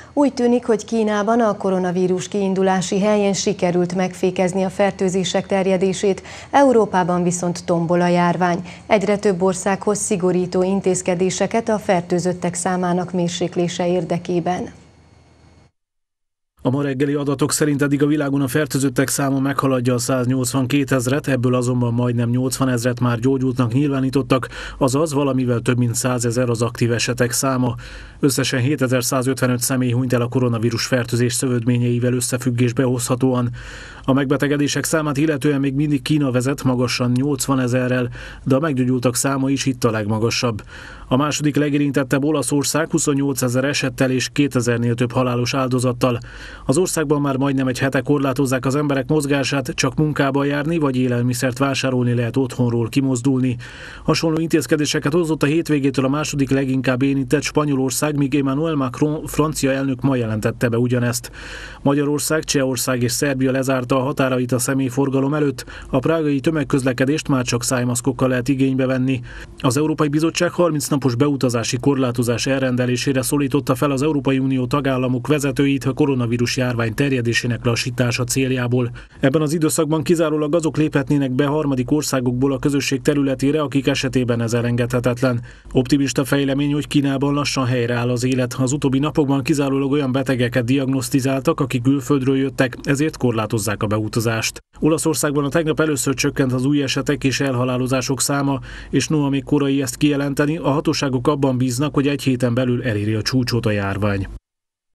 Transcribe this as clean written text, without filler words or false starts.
Úgy tűnik, hogy Kínában a koronavírus kiindulási helyén sikerült megfékezni a fertőzések terjedését, Európában viszont tombol a járvány. Egyre több ország hoz szigorító intézkedéseket a fertőzöttek számának mérséklése érdekében. A ma reggeli adatok szerint eddig a világon a fertőzöttek száma meghaladja a 182 000-et, ebből azonban majdnem 80 000-et már gyógyultnak nyilvánítottak, azaz valamivel több mint 100 000 az aktív esetek száma. Összesen 7155 személy hunyt el a koronavírus fertőzés szövődményeivel összefüggésbe hozhatóan. A megbetegedések számát illetően még mindig Kína vezet magasan 80 000-rel, de a meggyógyultak száma is itt a legmagasabb. A második legérintettebb Olaszország 28 000 esettel és 2000-nél több halálos áldozattal. Az országban már majdnem egy hete korlátozzák az emberek mozgását, csak munkába járni vagy élelmiszert vásárolni lehet otthonról kimozdulni. Hasonló intézkedéseket hozott a hétvégétől a második leginkább érintett Spanyolország, míg Emmanuel Macron francia elnök ma jelentette be ugyanezt. Magyarország, Csehország és Szerbia lezárta a határait a személyforgalom előtt, a prágai tömegközlekedést már csak szájmaszkokkal lehet igénybe venni. Az Európai Bizottság 30 napos beutazási korlátozás elrendelésére szólította fel az Európai Unió tagállamok vezetőit a koronavírus járvány terjedésének lassítása céljából. Ebben az időszakban kizárólag azok léphetnének be harmadik országokból a közösség területére, akik esetében ez elengedhetetlen. Optimista fejlemény, hogy Kínában lassan helyreáll az élet. Az utóbbi napokban kizárólag olyan betegeket diagnosztizáltak, akik külföldről jöttek, ezért korlátozzák a beutazást. Olaszországban a tegnap először csökkent az új esetek és elhalálozások száma, és noha még korai ezt kijelenteni, a hatóságok abban bíznak, hogy egy héten belül eléri a csúcsot a járvány.